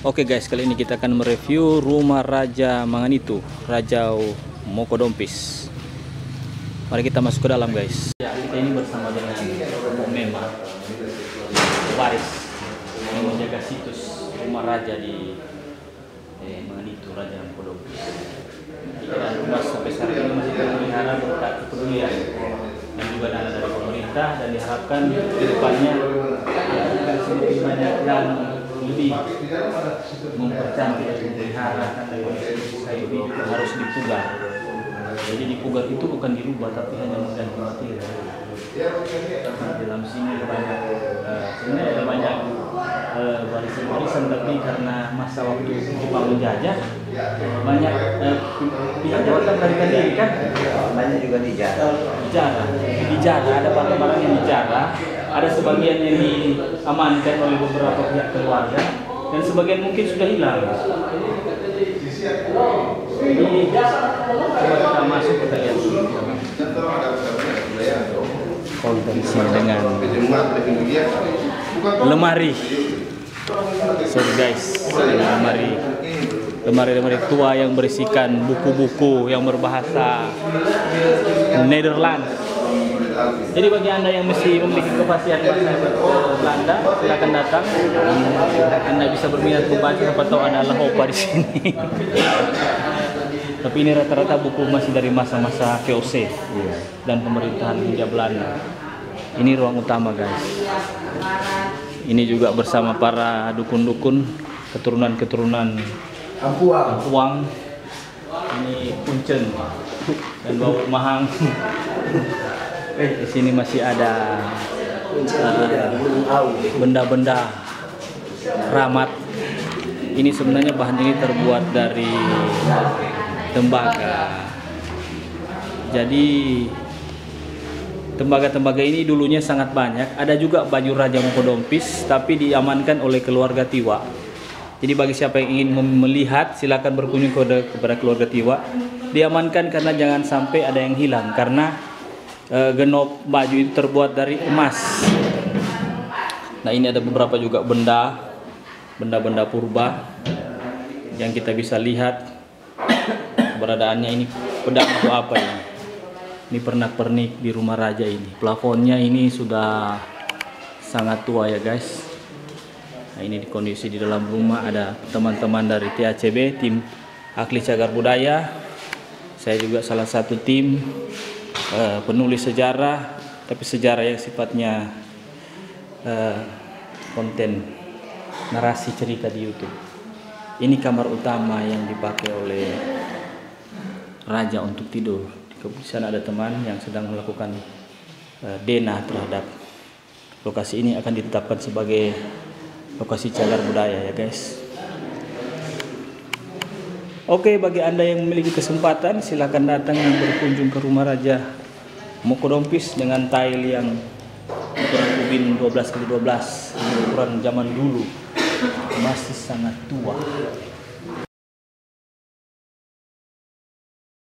Oke guys, kali ini kita akan mereview rumah Raja Manganitu, Raja Mokodompis. Mari kita masuk ke dalam guys. Ya, kita ini bersama dengan Mema Baris yang menjaga situs rumah Raja di Manganitu, Raja Mokodompis. Dan rumah sampai saat ini masih terpelihara berkat kepedulian dan juga dana dari pemerintah, dan diharapkan ke depannya akan semakin banyak yang lebih mempercantik dan memelihara, karena kondisi kayu ini juga harus dipugar. Jadi dipugar itu bukan dirubah, tapi hanya mengganti material. Dalam sini ada banyak, sebenarnya ada banyak barisan-barisan, tapi karena masa waktu Jepang menjajah, banyak pihak Jepang melarikan diri kan. Banyak juga dijarah, ada barang-barang yang dijarah. Ada sebagian yang diamankan oleh beberapa pihak keluarga, dan sebagian mungkin sudah hilang. Ini coba kita masuk, kita lihat kontensinya dengan lemari. Sorry guys, lemari tua yang berisikan buku-buku yang berbahasa Netherlands. Jadi bagi Anda yang mesti memiliki kefasihan bahasa Belanda, silakan datang. Anda bisa berminat membaca, siapa tahu ada Lahopa di sini. Tapi ini rata-rata buku masih dari masa-masa VOC dan pemerintahan Hindia Belanda. Ini ruang utama guys. Ini juga bersama para dukun-dukun, keturunan-keturunan Ampuang. Ini Kuncen dan Bau Mahang. Di sini masih ada benda-benda keramat. Ini sebenarnya bahan ini terbuat dari tembaga. Jadi tembaga-tembaga ini dulunya sangat banyak. Ada juga baju Raja Mokodompis, tapi diamankan oleh keluarga Tiwa. Jadi bagi siapa yang ingin melihat, silakan berkunjung kepada keluarga Tiwa. Diamankan karena jangan sampai ada yang hilang, karena genop baju itu terbuat dari emas. Nah, ini ada beberapa juga benda purba yang kita bisa lihat keberadaannya. Ini pedang atau apa ini? Ini pernak-pernik di rumah raja ini. Plafonnya ini sudah sangat tua ya guys. Nah, ini di kondisi di dalam rumah. Ada teman-teman dari THCB, tim ahli cagar budaya. Saya juga salah satu tim penulis sejarah, tapi sejarah yang sifatnya konten narasi cerita di YouTube. Ini kamar utama yang dipakai oleh raja untuk tidur. Di sana ada teman yang sedang melakukan denah terhadap lokasi ini, akan ditetapkan sebagai lokasi cagar budaya ya guys. Oke, bagi Anda yang memiliki kesempatan, silakan datang dan berkunjung ke rumah Raja Mokodompis dengan tile yang ukuran kubin 12x12, ukuran zaman dulu, masih sangat tua.